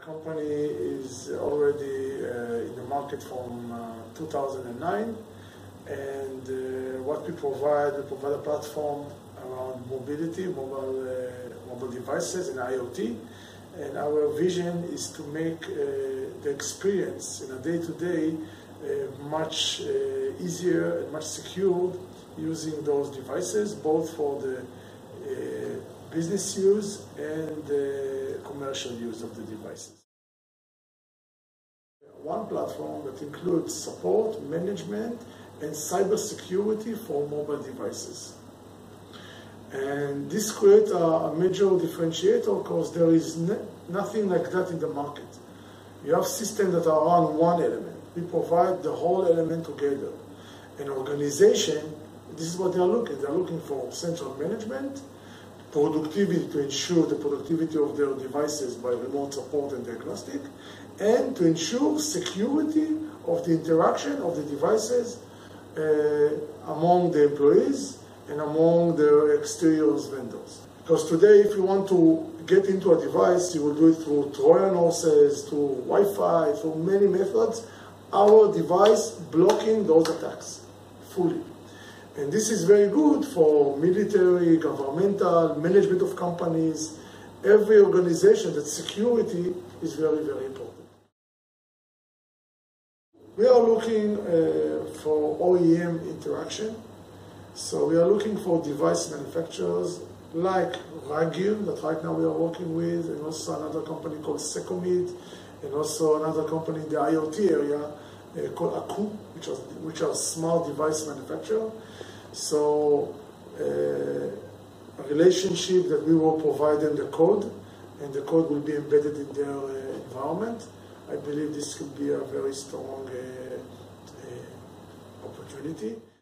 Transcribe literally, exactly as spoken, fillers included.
company is already uh, in the market from uh, two thousand nine, and uh, what we provide, we provide a platform around mobility, mobile, uh, mobile devices and IoT, and our vision is to make uh, the experience in a day-to-day uh, much uh, easier and much secured using those devices, both for the uh, business use and the commercial use of the devices. One platform that includes support, management, and cybersecurity for mobile devices. And this creates a, a major differentiator because there is nothing like that in the market. You have systems that are on one element. We provide the whole element together. An organization, this is what they are looking. They are looking for central management, productivity to ensure the productivity of their devices by remote support and diagnostic, and to ensure security of the interaction of the devices uh, among the employees and among the exterior vendors. Because today, if you want to get into a device, you will do it through Trojan horses, through Wi-Fi, through many methods. Our device blocking those attacks fully. And this is very good for military, governmental, management of companies, every organization that security is very, very important. We are looking uh, for O E M interaction. So we are looking for device manufacturers like Ragir, that right now we are working with, and also another company called Secomid, and also another company in the IoT area uh, called Aku, which are, which are smart device manufacturer. So uh, a relationship that we will provide them the code, and the code will be embedded in their uh, environment. I believe this could be a very strong uh, uh, opportunity.